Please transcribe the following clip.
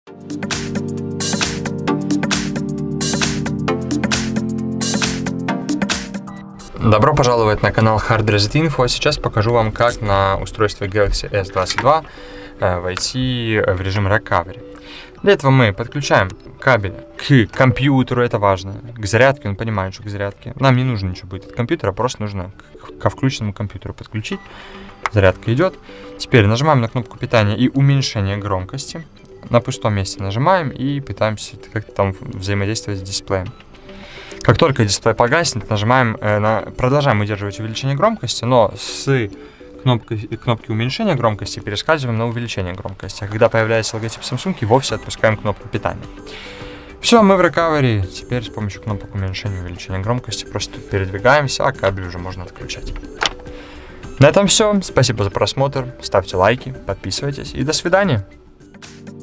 Добро пожаловать на канал Hard Reset Info. Сейчас покажу вам, как на устройстве Galaxy S22 войти в режим Recovery. Для этого мы подключаем кабель к компьютеру, это важно, к зарядке, он понимает, что к зарядке. Нам не нужно ничего будет от компьютера, просто нужно ко включенному компьютеру подключить. Зарядка идет. Теперь нажимаем на кнопку питания и уменьшение громкости. На пустом месте нажимаем и пытаемся как-то там взаимодействовать с дисплеем. Как только дисплей погаснет, нажимаем продолжаем удерживать увеличение громкости, но с кнопки уменьшения громкости перескальзываем на увеличение громкости. А когда появляется логотип Samsung, и вовсе отпускаем кнопку питания. Все, мы в recovery. Теперь с помощью кнопок уменьшения и увеличения громкости просто передвигаемся, а кабель уже можно отключать. На этом все. Спасибо за просмотр. Ставьте лайки, подписывайтесь и до свидания.